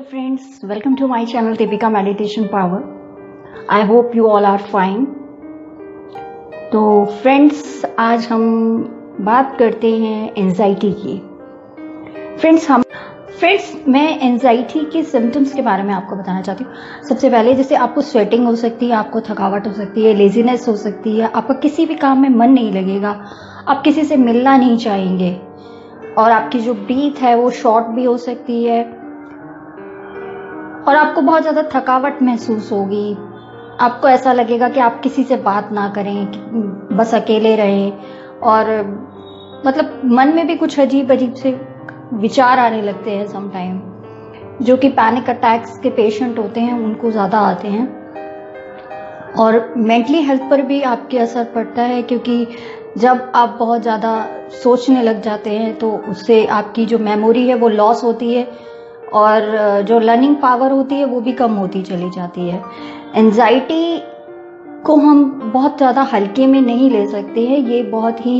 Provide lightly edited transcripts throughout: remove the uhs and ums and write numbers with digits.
friends, welcome to my channel Deepika Meditation Power. I hope you all are fine. तो friends, आज हम बात करते हैं एंजाइटी की। फ्रेंड्स मैं एंजाइटी के सिम्टम्स के बारे में आपको बताना चाहती हूँ। सबसे पहले जैसे आपको स्वेटिंग हो सकती है, आपको थकावट हो सकती है, लेजीनेस हो सकती है, आपका किसी भी काम में मन नहीं लगेगा, आप किसी से मिलना नहीं चाहेंगे और आपकी जो ब्रीथ है वो शॉर्ट भी हो सकती है और आपको बहुत ज़्यादा थकावट महसूस होगी। आपको ऐसा लगेगा कि आप किसी से बात ना करें, बस अकेले रहें और मतलब मन में भी कुछ अजीब अजीब से विचार आने लगते हैं समटाइम, जो कि पैनिक अटैक्स के पेशेंट होते हैं उनको ज़्यादा आते हैं। और मेंटली हेल्थ पर भी आपके असर पड़ता है, क्योंकि जब आप बहुत ज़्यादा सोचने लग जाते हैं तो उससे आपकी जो मेमोरी है वो लॉस होती है और जो लर्निंग पावर होती है वो भी कम होती चली जाती है। एंजाइटी को हम बहुत ज़्यादा हल्के में नहीं ले सकते हैं, ये बहुत ही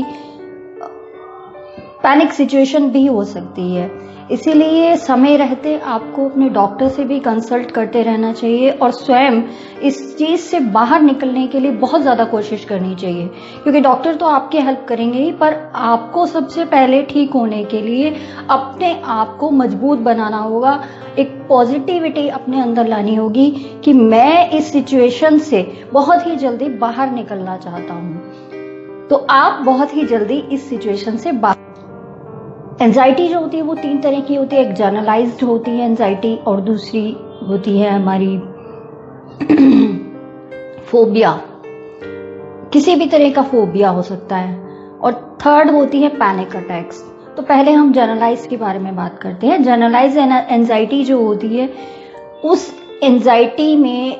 पैनिक सिचुएशन भी हो सकती है। इसीलिए समय रहते आपको अपने डॉक्टर से भी कंसल्ट करते रहना चाहिए और स्वयं इस चीज़ से बाहर निकलने के लिए बहुत ज़्यादा कोशिश करनी चाहिए, क्योंकि डॉक्टर तो आपकी हेल्प करेंगे ही, पर आपको सबसे पहले ठीक होने के लिए अपने आप को मजबूत बनाना होगा। एक पॉजिटिविटी अपने अंदर लानी होगी कि मैं इस सिचुएशन से बहुत ही जल्दी बाहर निकलना चाहता हूँ। तो आप बहुत ही जल्दी इस सिचुएशन से बाहर। एंजाइटी जो होती है वो 3 तरह की होती है। एक जनरलाइज्ड होती है एंजाइटी और दूसरी होती है हमारी फोबिया, किसी भी तरह का फोबिया हो सकता है, और थर्ड होती है पैनिक अटैक्स। तो पहले हम जनरलाइज के बारे में बात करते हैं। जनरलाइज एंजाइटी जो होती है, उस एंजाइटी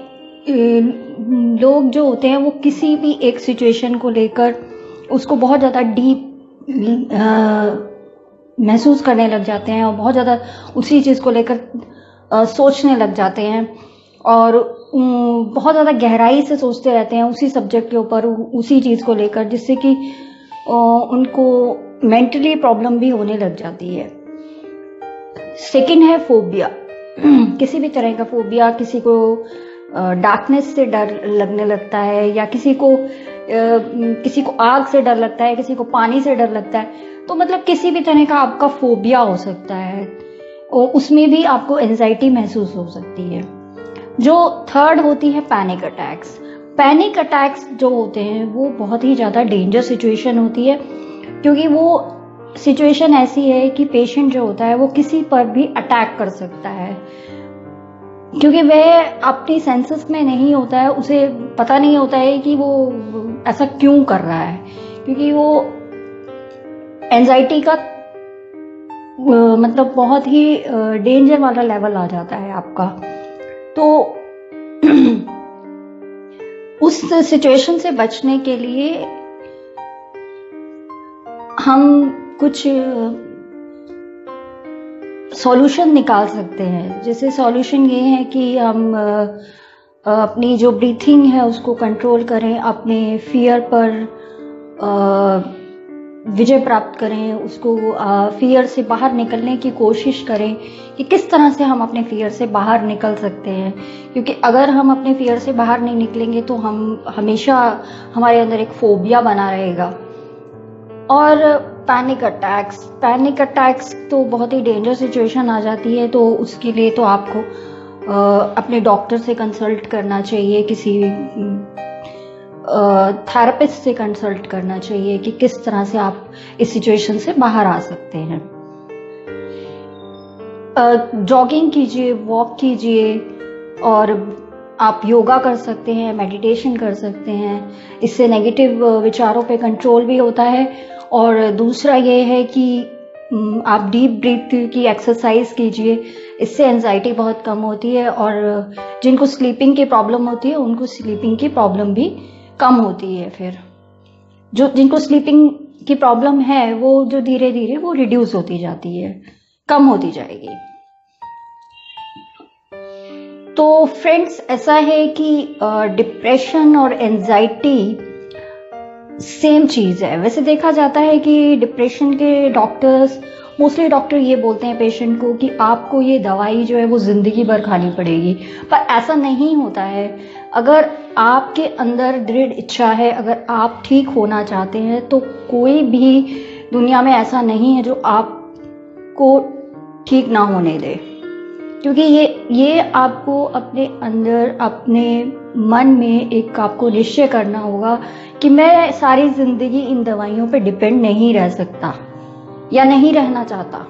में लोग जो होते हैं वो किसी भी एक सिचुएशन को लेकर उसको बहुत ज़्यादा डीप महसूस करने लग जाते हैं और बहुत ज़्यादा उसी चीज़ को लेकर सोचने लग जाते हैं और बहुत ज़्यादा गहराई से सोचते रहते हैं उसी सब्जेक्ट के ऊपर, उसी चीज़ को लेकर, जिससे कि उनको मेंटली प्रॉब्लम भी होने लग जाती है। सेकंड है फोबिया, किसी भी तरह का फोबिया। किसी को डार्कनेस से डर लगने लगता है, या किसी को आग से डर लगता है, किसी को पानी से डर लगता है। तो मतलब किसी भी तरह का आपका फोबिया हो सकता है और उसमें भी आपको एंजाइटी महसूस हो सकती है। जो थर्ड होती है पैनिक अटैक्स। पैनिक अटैक्स जो होते हैं वो बहुत ही ज़्यादा डेंजर सिचुएशन होती है, क्योंकि वो सिचुएशन ऐसी है कि पेशेंट जो होता है वो किसी पर भी अटैक कर सकता है, क्योंकि वह अपनी सेंसेस में नहीं होता है, उसे पता नहीं होता है कि वो ऐसा क्यों कर रहा है, क्योंकि वो एंजाइटी का मतलब बहुत ही डेंजर वाला लेवल आ जाता है आपका। तो उस सिचुएशन से बचने के लिए हम कुछ सॉल्यूशन निकाल सकते हैं। जैसे सॉल्यूशन ये है कि हम अपनी जो ब्रीथिंग है उसको कंट्रोल करें, अपने फियर पर विजय प्राप्त करें, उसको फियर से बाहर निकलने की कोशिश करें कि किस तरह से हम अपने फियर से बाहर निकल सकते हैं, क्योंकि अगर हम अपने फियर से बाहर नहीं निकलेंगे तो हम हमेशा हमारे अंदर एक फोबिया बना रहेगा। और पैनिक अटैक्स तो बहुत ही डेंजर सिचुएशन आ जाती है, तो उसके लिए तो आपको अपने डॉक्टर से कंसल्ट करना चाहिए, किसी थेरेपिस्ट से कंसल्ट करना चाहिए कि किस तरह से आप इस सिचुएशन से बाहर आ सकते हैं। जॉगिंग कीजिए, वॉक कीजिए, और आप योगा कर सकते हैं, मेडिटेशन कर सकते हैं। इससे नेगेटिव विचारों पे कंट्रोल भी होता है। और दूसरा ये है कि आप डीप ब्रीथ की एक्सरसाइज कीजिए, इससे एंजाइटी बहुत कम होती है और जिनको स्लीपिंग की प्रॉब्लम होती है उनको स्लीपिंग की प्रॉब्लम भी कम होती है। फिर जिनको स्लीपिंग की प्रॉब्लम है वो जो धीरे धीरे वो रिड्यूस होती जाती है, कम होती जाएगी। तो फ्रेंड्स, ऐसा है कि डिप्रेशन और एंजाइटी सेम चीज है। वैसे देखा जाता है कि डिप्रेशन के डॉक्टर्स मोस्टली डॉक्टर ये बोलते हैं पेशेंट को कि आपको ये दवाई जो है वो ज़िंदगी भर खानी पड़ेगी, पर ऐसा नहीं होता है। अगर आपके अंदर दृढ़ इच्छा है, अगर आप ठीक होना चाहते हैं, तो कोई भी दुनिया में ऐसा नहीं है जो आपको ठीक ना होने दे। क्योंकि ये आपको अपने अंदर, अपने मन में एक आपको निश्चय करना होगा कि मैं सारी ज़िंदगी इन दवाइयों पे डिपेंड नहीं रह सकता या नहीं रहना चाहता।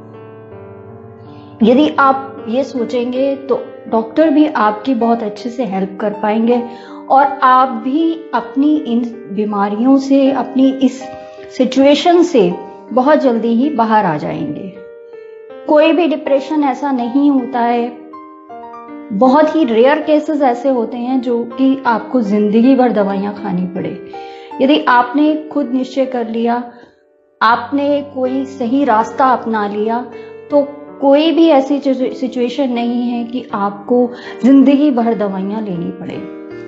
यदि आप ये सोचेंगे तो डॉक्टर भी आपकी बहुत अच्छे से हेल्प कर पाएंगे और आप भी अपनी इन बीमारियों से, अपनी इस सिचुएशन से बहुत जल्दी ही बाहर आ जाएंगे। कोई भी डिप्रेशन ऐसा नहीं होता है, बहुत ही रेयर केसेस ऐसे होते हैं जो कि आपको जिंदगी भर दवाइयाँ खानी पड़े। यदि आपने खुद निश्चय कर लिया, आपने कोई सही रास्ता अपना लिया, तो कोई भी ऐसी सिचुएशन नहीं है कि आपको जिंदगी भर दवाइयाँ लेनी पड़े।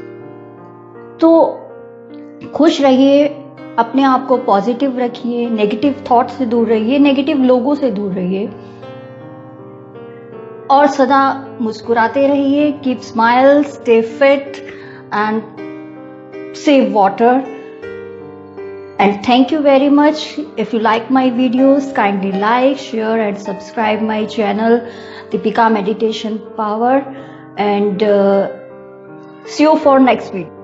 तो खुश रहिए, अपने आप को पॉजिटिव रखिए, नेगेटिव थॉट से दूर रहिए, नेगेटिव लोगों से दूर रहिए और सदा मुस्कुराते रहिए। Keep smile, stay fit and save water. And thank you very much. If you like my videos, kindly like, share and subscribe my channel Deepika Meditation Power, and see you for next video.